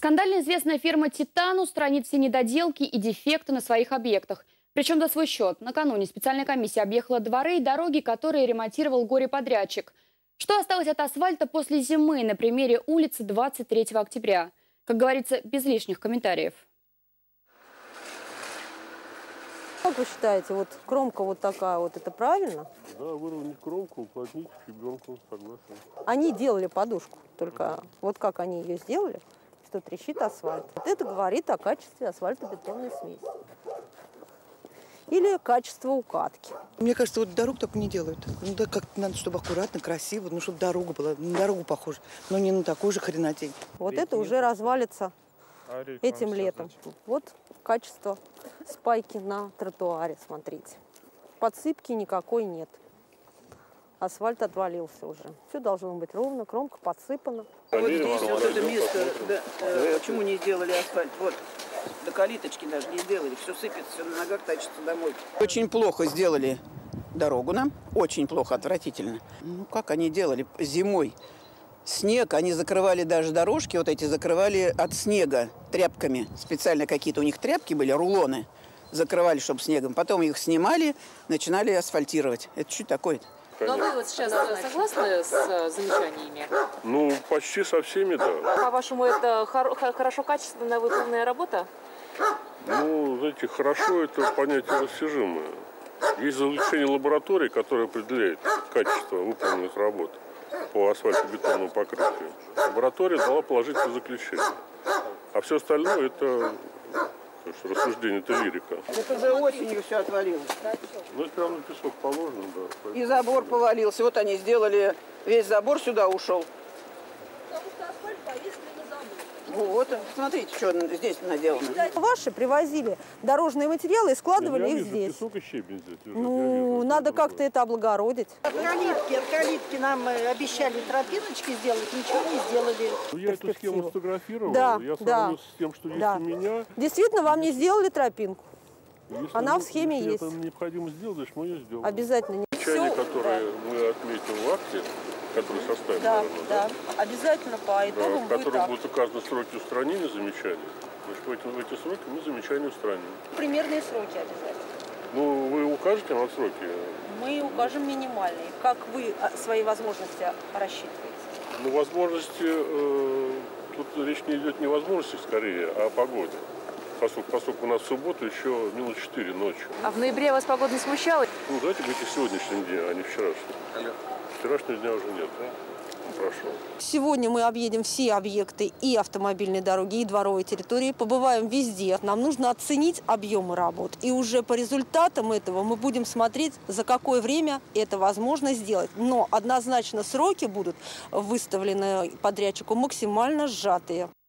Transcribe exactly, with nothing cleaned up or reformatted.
Скандально известная фирма «Титан» устранит все недоделки и дефекты на своих объектах. Причем за свой счет. Накануне специальная комиссия объехала дворы и дороги, которые ремонтировал горе-подрядчик. Что осталось от асфальта после зимы на примере улицы двадцать третьего октября? Как говорится, без лишних комментариев. Как вы считаете, вот кромка вот такая вот, это правильно? Да, выровнять кромку, уплотнить щебенку, согласен. Они делали подушку, только вот как они ее сделали, что трещит асфальт. Вот это говорит о качестве асфальтобетонной смеси. Или качество укатки. Мне кажется, вот дорог так не делают. Ну да, как-то надо, чтобы аккуратно, красиво, ну чтобы дорога была, на дорогу похожа, но не на такую же хренотень. Вот это уже развалится этим летом. Вот качество спайки на тротуаре, смотрите. Подсыпки никакой нет. Асфальт отвалился уже. Все должно быть ровно, кромка подсыпана. Вот здесь вот это место, да, э, почему не сделали асфальт? Вот, до калиточки даже не сделали. Все сыпется, все на ногах тащится домой. Очень плохо сделали дорогу нам. Очень плохо, отвратительно. Ну, как они делали зимой? Снег, они закрывали даже дорожки, вот эти закрывали от снега тряпками. Специально какие-то у них тряпки были, рулоны. Закрывали, чтобы снегом. Потом их снимали, начинали асфальтировать. Это что такое-то? Ну, а вы вот сейчас согласны с замечаниями? Ну, почти со всеми, да. По-вашему, это хор хорошо качественная выполненная работа? Ну, знаете, хорошо – это понятие растяжимое. Есть заключение лаборатории, которое определяет качество выполненных работ по асфальтобетонному покрытию. Лаборатория дала положительное заключение. А все остальное – это рассуждение, это лирика. Это же осенью все отвалилось. Ну, это прямо на песок положено, да. И забор повалился. Вот они сделали, весь забор сюда ушел. Потому что асфальт повесили на забор. Вот, смотрите, что здесь наделано. Ваши привозили дорожные материалы и складывали я их вижу, здесь. песок и щебень здесь лежит. Ну, вижу, надо это как-то это облагородить. От калитки, от калитки нам обещали тропиночки сделать, ничего не сделали. Ну, я эту схему сфотографировал, Да, я да, сравнил с тем, что есть да. у меня. Действительно, вам не сделали тропинку. Если Она мы, в схеме если есть. это необходимо сделать, значит, мы ее сделаем. Обязательно. Замечания, Все, которые да. мы отметим в акте, который составим, Да, наверное, да, обязательно по да, итогам в будет котором акт. будут указаны сроки устранения замечаний. Значит, в эти, в эти сроки мы замечания устраним. Примерные сроки обязательно. Ну, вы укажете на сроки? Мы укажем минимальные. Как вы свои возможности рассчитываете? Ну, возможности, э, тут речь не идет не о возможностях скорее, а о погоде. Поскольку, поскольку у нас в субботу еще минус четыре ночью. А в ноябре вас погода не смущала? Ну, давайте говорите сегодняшний день, а не вчерашний. Вчерашнего дня уже нет, да? Прошел. Сегодня мы объедем все объекты и автомобильной дороги, и дворовой территории, побываем везде. Нам нужно оценить объемы работ. И уже по результатам этого мы будем смотреть, за какое время это возможно сделать. Но однозначно сроки будут выставлены подрядчику максимально сжатые.